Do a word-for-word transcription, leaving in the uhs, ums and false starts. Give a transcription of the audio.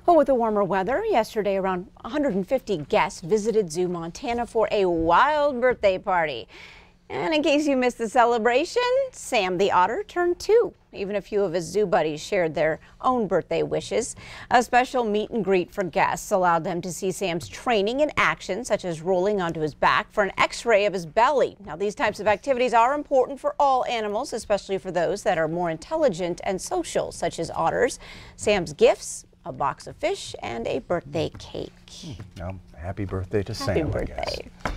Well, with the warmer weather, yesterday around one hundred fifty guests visited ZooMontana for a wild birthday party. And in case you missed the celebration, Sam the Otter turned two. Even a few of his zoo buddies shared their own birthday wishes. A special meet and greet for guests allowed them to see Sam's training in action, such as rolling onto his back for an x-ray of his belly. Now, these types of activities are important for all animals, especially for those that are more intelligent and social, such as otters. Sam's gifts: a box of fish and a birthday cake. Um, happy birthday to Happy Sam, birthday. I guess.